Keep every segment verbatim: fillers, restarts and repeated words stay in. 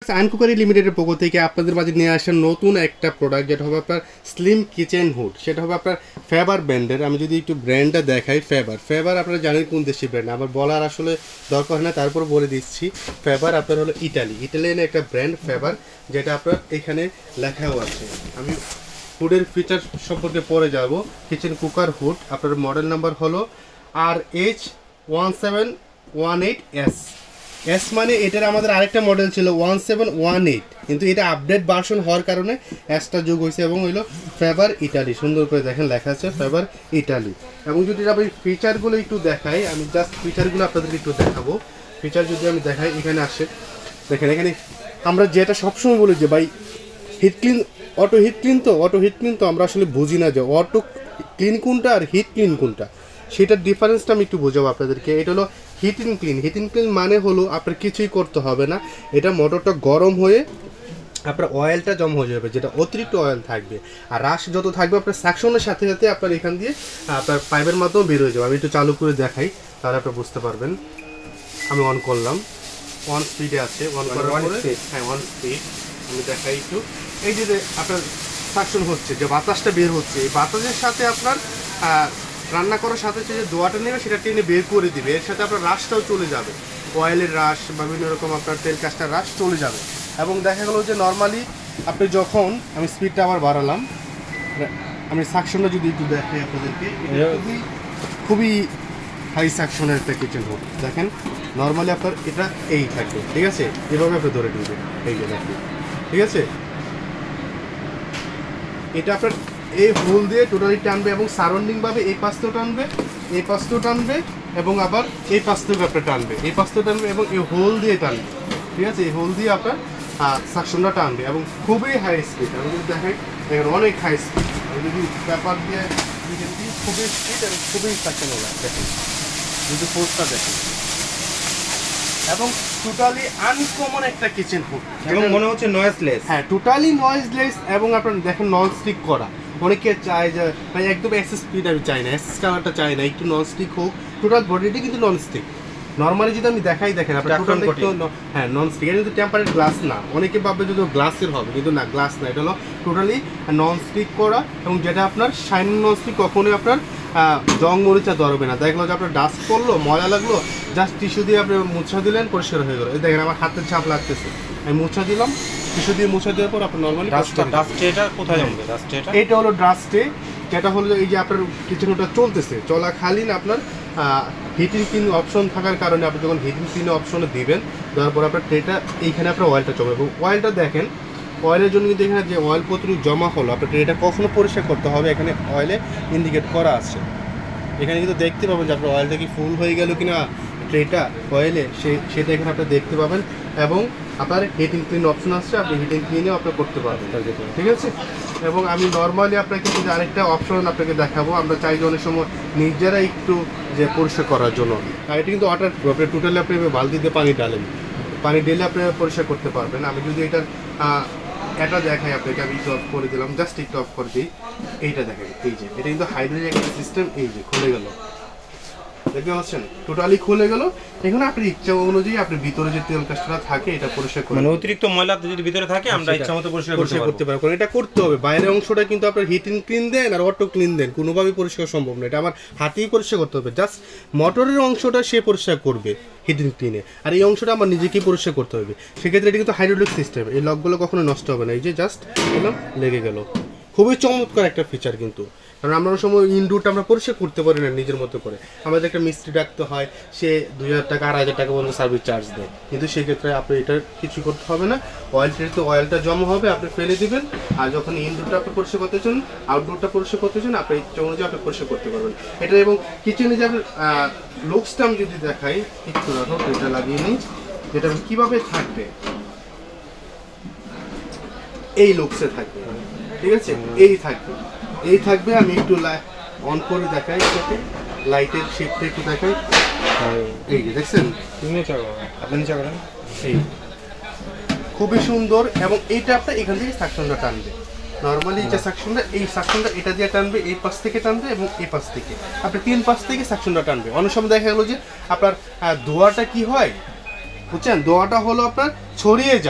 Ion cookery লিমিটেডের পক্ষ থেকে আপনাদের মাঝে নিয়ে আসেন নতুন একটা প্রোডাক্ট, যেটা হবে আপনার স্লিম কিচেন হুড। সেটা হবে আপনার ফেবার ব্র্যান্ডের। আমি যদি একটু ব্র্যান্ডটা দেখাই, ফেবার ফেবার আপনারা জানেন কোন দেশি ব্র্যান্ড, আমার বলার আসলে দরকার হয় না, তারপর বলে দিচ্ছি। ফেবার আপনার হলো ইটালি ইটালিয়ান একটা ব্র্যান্ড ফেবার, যেটা আপনার এখানে লেখাও আছে। আমি হুডের ফিচার সম্পর্কে পরে যাব। কিচেন কুকার হুড, আপনার মডেল নাম্বার হলো R H one seven one eight S S মানে এটার আমাদের আরেকটা মডেল ছিল ওয়ান সেভেন ওয়ান এইট, কিন্তু এটা আপডেট ভার্সন হওয়ার কারণে এসটা যোগ হয়েছে এবং হইলো ফেবার ইটালি। সুন্দর করে দেখেন লেখা আছে ফেবার ইটালি। এবং যদি আমি ফিচারগুলো একটু দেখাই, আমি জাস্ট ফিচারগুলো আপনাদেরকে একটু দেখাবো। ফিচার যদি আমি দেখাই, এখানে আসে দেখেন, এখানে আমরা যেটা সবসময় বলি যে ভাই heat clean auto heat clean, তো অটো হিট ক্লিন তো আমরা আসলে বুঝি না যে অটো ক্লিন কোনটা আর হিট ক্লিন কোনটা, সেটার ডিফারেন্সটা আমি একটু বোঝাবো আপনাদেরকে। এটা হলো heat in clean. Heat in clean মানে হলো আপনার কিছুই করতে হবে না, এটা মোটরটা গরম হয়ে আপনার অয়েলটা জমা হয়ে যাবে, যেটা অতিরিক্ত অয়েল থাকবে আর রাশ যত থাকবে আপনার সাকশনের সাথে সাথে আপনার এখান দিয়ে আপনার পাইপের মাধ্যমে বের হয়ে যাবে। আমি একটু চালু করে দেখাই, তাহলে আপনার বুঝতে পারবেন। আমি অন করলাম, ওয়ান স্পিডে আছে, অন করার পরে হ্যাঁ ওয়ান স্পিড আমি দেখাই একটু। এই যে আপনার সাকশন হচ্ছে, যে বাতাসটা বের হচ্ছে, এই বাতাসের সাথে আপনার রান্না করার সাথে সাথে যে দোয়াটা নেবে সেটা টেনে বের করে দিবে, এর সাথে আপনার রাশটাও চলে যাবে, অয়েলের রাশ বা বিভিন্ন রকম আপনার তেল কাজটার রাশ চলে যাবে। এবং দেখা গেলো যে নর্মালি আপনি যখন আমি স্পিডটা আবার বাড়ালাম, আমি সাকশনটা যদি একটু দেখাই আপনাদেরকে, খুবই খুবই হাই সাকশনের একটা কিচেন হুড। দেখেন নর্মালি আপনার এটা এই থাকবে, ঠিক আছে, এভাবে আপনি ধরে নিবে, এই যে দেখেন, ঠিক আছে। এটা আপনার এই হোল দিয়ে টোটালি টানবে এবং সারাউন্ডিংভাবে এই পাশতেও টানবে, এই পাশতেও টানবে এবং আবার এই পাশতেও আপনার টানবে, এই পাশতেও টানবে এবং এই হোল দিয়ে টানবে, ঠিক আছে। এই হোল দিয়ে আপনার সাকশনটা টানবে এবং খুবই হাই স্পিড। আমি যদি দেখাই দেখেন অনেক হাই স্পিড। আমি যদি পেপার দিয়ে খুবই স্পিড এবং খুবই সাকশন ওলা দেখেন, যদি ফোর্সটা দেখেন, এবং টোটালি আনকমন একটা কিচেন হুড এবং মনে হচ্ছে নয়েজলেস। হ্যাঁ, টোটালি নয়েজলেস এবং আপনার দেখেন নন স্টিক করা। অনেকে চায় যে ভাই একদম এস স্পিড আমি চাই না, এস কালারটা চাই না, একটু নন স্টিক হোক। টোটাল বডিটি কিন্তু নন স্টিক। নর্মালি যদি আমি দেখাই দেখেন আপনার টোটাল একটু হ্যাঁ নন স্টিক, এটা কিন্তু টেম্পারেড গ্লাস না। অনেকে ভাববে যদি গ্লাসের হবে, কিন্তু না, গ্লাস না, এটা হলো টোটালি নন স্টিক করা এবং যেটা আপনার শাইন নন স্টিক কখনোই আপনার জং মরিচা ধরবে না। দেখলো যে আপনার ডাস্ট পড়লো, ময়লা লাগলো, জাস্ট টিস্যু দিয়ে আপনি মুছা দিলেন, পরিষ্কার হয়ে গেলো। এই দেখেন আমার হাতের ছাপ লাগতেছে, আমি মুছা দিলাম, টিস্যু দিয়ে মুছা দেওয়ার পর আপনার নর্মালি এটা কোথায় যাবে? ডাস্টে এটা হলো ডাস্টে, যেটা হলো এই যে আপনার কিচেন ওটা চলতেছে, চলাকালীন আপনার হিটিং ক্লিন অপশন থাকার কারণে আপনি যখন হিটিং ক্লিন অপশনে দিবেন, দেওয়ার পর আপনার ট্রেটা এইখানে আপনার অয়েলটা জমে এবং অয়েলটা দেখেন, অয়েলের জন্য কিন্তু এখানে যে অয়েল কতটুকু জমা হলো আপনার ট্রেটা কখনো পরিষ্কার করতে হবে, এখানে অয়েলে ইন্ডিকেট করা আছে। এখানে কিন্তু দেখতে পাবেন যে আপনার অয়েলটা কি ফুল হয়ে গেল কিনা ট্রেটা অয়েলে, সে সেটা এখানে আপনি দেখতে পাবেন। এবং আপনার হিটিং ক্লিন অপশন আসছে, আপনি হিটিং ক্লিনেও আপনি করতে পারবেন, ঠিক আছে। এবং আমি নর্মালি আপনাকে কিন্তু আরেকটা অপশন আপনাকে দেখাবো। আমরা চাই যে অনেক সময় নিজেরা একটু যে পরিষ্কার করার জন্য, আর এটা কিন্তু ওয়াটার প্রুফ, আপনি টোটালি আপনি বালতিতে পানি ডালেন, পানি ঢেলে আপনি পরিষ্কার করতে পারবেন। আমি যদি এটার এটা দেখাই আপনাকে, আমি একটু অফ করে দিলাম, জাস্ট একটু অফ করে দিই। এইটা দেখেন, এই যে এটা কিন্তু হাইড্রোলিক একটা সিস্টেম, এই যে খুলে গেল, দেখতে পাচ্ছেন টোটালি খুলে গেল। এখানে আপনার ইচ্ছা অনুযায়ী আপনি ভিতরে যে তেল কাজটা থাকে এটা পরিষ্কার করে, মানে অতিরিক্ত ময়লা যদি ভিতরে থাকে আমরা ইচ্ছা মতো পরিষ্কার করতে পারবো। এটা করতে হবে, বাইরের অংশটা কিন্তু আপনার হিটিং ক্লিন দেন আর অটো ক্লিন দেন, কোনোভাবেই পরিষ্কার সম্ভব না। এটা আমার হাতেই পরিষ্কার করতে হবে, জাস্ট মোটরের অংশটা সে পরিষ্কার করবে হিটিং ক্লিনে, আর এই অংশটা আমার নিজেকেই পরিষ্কার করতে হবে। সেক্ষেত্রে এটা কিন্তু হাইড্রোলিক সিস্টেম, এই লকগুলো কখনো নষ্ট হবে না। এই যে জাস্ট এলাম, লেগে গেল, খুবই চমৎকার একটা ফিচার কিন্তু। কারণ আমরা অনেক সময় ইনডোরটা আমরা পরিষ্কার করতে পারি না নিজের মতো করে, আমাদের একটা মিস্ত্রি ডাকতে হয়, সে দুই হাজার টাকা আড়াই হাজার টাকা পর্যন্ত সার্ভিস চার্জ দেয়, কিন্তু সেক্ষেত্রে আপনি এটা কিছু করতে হবে না। অয়েল ট্রেতে অয়েলটা জমা হবে, আপনি ফেলে দিবেন, আর যখন ইনডোরটা আপনি পরিষ্কার করতে চান, আউটডোরটা পরিষ্কার করতে চান, আপনি ইচ্ছা অনুযায়ী আপনি পরিষ্কার করতে পারবেন এটা। এবং কিচেনে যে আপনার লুকসটা আমি যদি দেখাই একটু, দেখো এটা লাগিয়ে নিই, যেটা কীভাবে থাকবে, এই লুকসে থাকবে, ঠিক আছে, এই থাকবে, এই থাকবে। আমি একটু অন করে দেখাই, লাইটের শেপটা একটু দেখাই, এই যে দেখছেন, এই খুবই সুন্দর। এবং এইটা আপনার এখান থেকে সাকশনটা টানবে, নর্মালি যে সাকশনটা, এই সাকশনটা এটা দিয়ে টানবে, এই পাশ থেকে টানবে এবং এই পাশ থেকে, আপনি তিন পাশ থেকে সাকশনটা টানবে। অনেক সময় দেখা গেলো যে আপনার ধোঁয়াটা কি হয় বুঝছেন, ধোঁয়াটা হলো আপনার ছড়িয়ে যায়,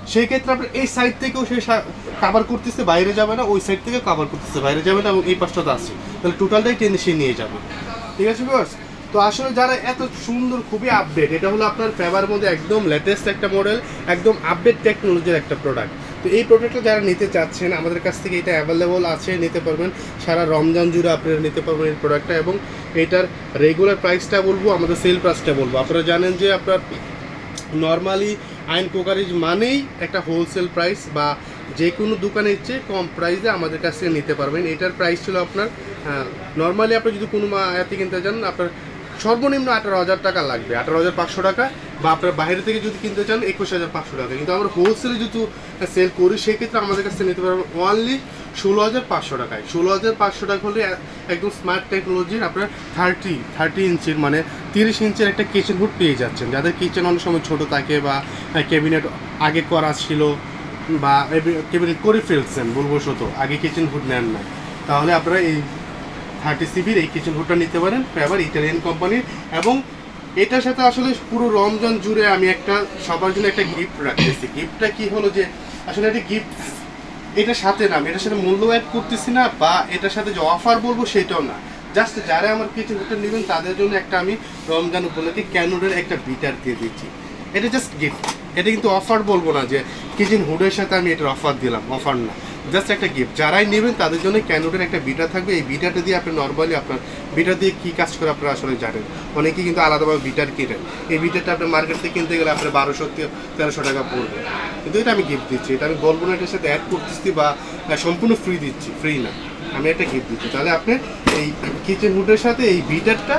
সেই ক্ষেত্রে আপনার এই সাইড থেকেও সে কাভার করতেছে, বাইরে যাবে না, ওই সাইড থেকে কাভার করতেছে, বাইরে যাবে না, এবং এই পাশটাতে আসছে, তাহলে টোটালটাই টেনে সে নিয়ে যাবে। ঠিক আছে ভিউয়ার্স? তো আসলে যারা এত সুন্দর, খুবই আপডেট, এটা হলো আপনার ফেভার মধ্যে একদম লেটেস্ট একটা মডেল, একদম আপডেট টেকনোলজির একটা প্রোডাক্ট। তো এই প্রোডাক্টটা যারা নিতে চাচ্ছেন আমাদের কাছ থেকে এটা অ্যাভেলেবল আছে, নিতে পারবেন সারা রমজান জুড়ে আপনারা নিতে পারবেন এই প্রোডাক্টটা। এবং এটার রেগুলার প্রাইসটা বলবো, আমাদের সেল প্রাইসটা বলবো। আপনারা জানেন যে আপনার নর্মালি আইন কোকারিজ মানেই একটা হোলসেল প্রাইস, বা যে কোনো দোকানের চেয়ে কম প্রাইসে আমাদের কাছ থেকে নিতে পারবেন। এটার প্রাইস ছিল আপনার নর্মালি আপনি যদি কোনো এতে কিনতে চান আপনার সর্বনিম্ন আঠারো হাজার টাকা লাগবে, আঠারো হাজার পাঁচশো টাকা, বা আপনার বাইরে থেকে যদি কিনতে চান একুশ হাজার পাঁচশো টাকা। কিন্তু আমরা হোলসেলে যদি সেল করি সেক্ষেত্রে আমাদের কাছ থেকে নিতে পারবেন ওনলি ষোলো হাজার পাঁচশো টাকায়। ষোলো হাজার পাঁচশো টাকা হলে একদম স্মার্ট টেকনোলজির আপনার থার্টি থার্টি ইঞ্চির মানে তিরিশ ইঞ্চের একটা কিচেন হুড পেয়ে যাচ্ছেন। যাদের কিচেন অনেক সময় ছোটো থাকে, বা ক্যাবিনেট আগে করা ছিল, বা ক্যাবিনেট করে ফেলছেন ভুলবশত, আগে কিচেন হুড নেন না, তাহলে আপনারা এই থার্টি সিবির এই কিচেন হুডটা নিতে পারেন, ফেভার ইটালিয়ান কোম্পানির। এবং এটার সাথে আসলে পুরো রমজান জুড়ে আমি একটা সবার জন্য একটা গিফট রাখতেছি। গিফটটা কি হলো যে আসলে একটা গিফট, এটার সাথে না আমি এটার সাথে মূল্য অ্যাড করতেছি না, বা এটার সাথে যে অফার বলবো সেটাও না, জাস্ট যারা আমার কিচেন হুডটা নেবেন তাদের জন্য একটা আমি রমজান উপলক্ষে ক্যানোডের একটা বিটার দিয়ে দিচ্ছি। এটা জাস্ট গিফট, এটা কিন্তু অফার বলবো না যে কিচেন হুডের সাথে আমি এটার অফার দিলাম, অফার না, জাস্ট একটা গিফট। যারাই নেবেন তাদের জন্য ক্যানোডের একটা বিটার থাকবে। এই বিটারটা দিয়ে আপনি নর্মালি আপনার বিটার দিয়ে কী কাজ করে আপনারা আসলে জানেন, অনেকেই কিন্তু আলাদাভাবে বিটার কিনেন। এই বিটারটা আপনার মার্কেট থেকে কিনতে গেলে আপনার বারোশো তেরোশো টাকা পড়বে, কিন্তু এটা আমি গিফট দিচ্ছি। এটা আমি বলবো না এটার সাথে অ্যাড করতেছি বা সম্পূর্ণ ফ্রি দিচ্ছি, ফ্রি না, আমি একটা গিফট দিচ্ছি। তাহলে আপনি এই কিচেন হুডের সাথে এই বিটারটা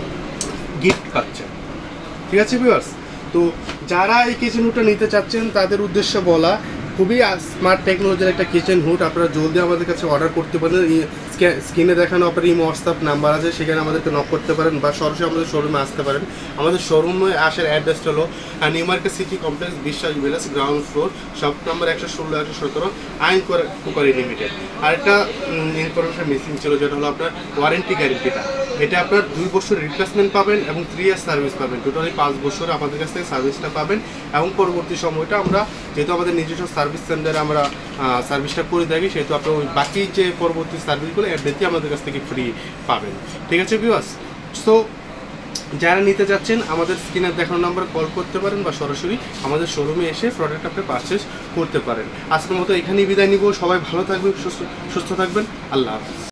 গিফট পাচ্ছেন। ঠিক আছে ভিউয়ার্স? তো যারা এই কিচেন হুডটা নিতে চাচ্ছেন তাদের উদ্দেশ্যে বলা, খুবই স্মার্ট টেকনোলজির একটা কিচেন হুড, আপনারা জলদি আমাদের কাছে অর্ডার করতে পারেন। স্ক্রিনে দেখানো আপনার এই হোয়াটসঅ্যাপ নাম্বার আছে, সেখানে আমাদেরকে নক করতে পারেন, বা সরাসরি আমাদের শোরুমে আসতে পারেন। আমাদের শোরুমে আসার অ্যাড্রেসটা হলো new market city complex, Biswas village, ground floor, shop number একশো ষোলো একশো সতেরো, আইন কুকারি লিমিটেড। আর একটা ইনফরমেশন মিসিং ছিল, যেটা হলো আপনার ওয়ারেন্টি গ্যারেন্টিটা। এটা আপনার দুই বছর রিপ্লেসমেন্ট পাবেন এবং থ্রি ইয়ার সার্ভিস পাবেন, টোটালি পাঁচ বছর আমাদের কাছ থেকে সার্ভিসটা পাবেন। এবং পরবর্তী সময়টা আমরা যেহেতু আমাদের নিজস্ব সার্ভিস সেন্টারে আমরা সার্ভিসটা করে থাকি, সেহেতু আপনার ওই বাকি যে পরবর্তী সার্ভিসগুলো এমনিতেই আমাদের কাছ থেকে ফ্রি পাবেন। ঠিক আছে ভিউয়ার্স? সো যারা নিতে যাচ্ছেন আমাদের স্ক্রিনে দেখানো নাম্বার কল করতে পারেন, বা সরাসরি আমাদের শোরুমে এসে প্রোডাক্ট আপনি পারচেস করতে পারেন। আজকের মতো এখানেই বিদায় নিব। সবাই ভালো থাকবেন, সুস্থ সুস্থ থাকবেন। আল্লাহ হাফেজ।